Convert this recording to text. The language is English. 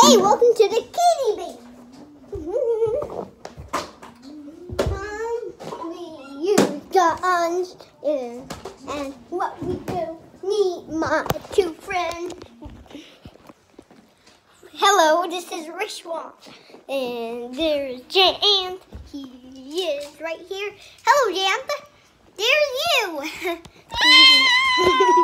Hey, welcome to the kitty base. We use guns and what we do. Meet my two friends. Hello, this is Rishwan. And there's Jant. He is right here. Hello, Jant. There's you.